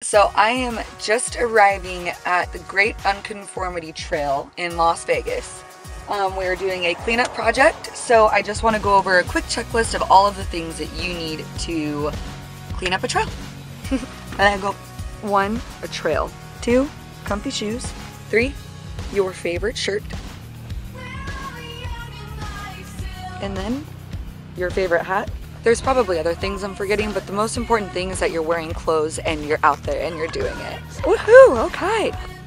So I am just arriving at the Great Unconformity Trail in Las Vegas. We're doing a cleanup project, so I just want to go over a quick checklist of all of the things that you need to clean up a trail. And I go, 1, a trail. 2, comfy shoes. 3, your favorite shirt. And then your favorite hat. There's probably other things I'm forgetting, but the most important thing is that you're wearing clothes and you're out there and you're doing it. Woohoo! Okay.